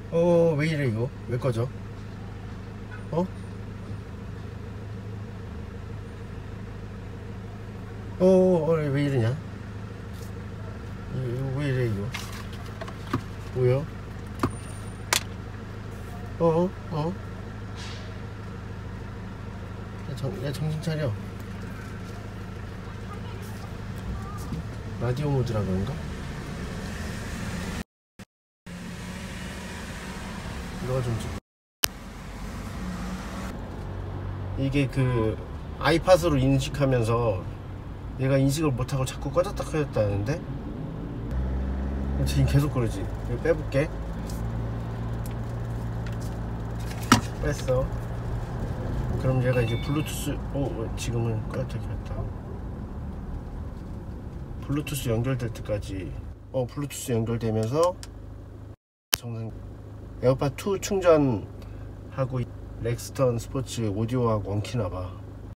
왜 이래 이거? 왜 꺼져? 어? 왜 이러냐? 이거 왜 이래 이거? 뭐야? 어? 어? 야, 정신 차려. 라디오 모드라 그런가? 너가 좀 이게 그 아이팟으로 인식하면서 얘가 인식을 못하고 자꾸 꺼졌다 켜졌다 하는데 지금 계속 그러지. 이거 빼볼게. 뺐어. 그럼 얘가 이제 블루투스 지금은 꺼졌다 켰다. 블루투스 연결될 때까지 블루투스 연결되면서 정상 에어팟 2 충전하고 렉스턴 스포츠 오디오하고 엉키나봐.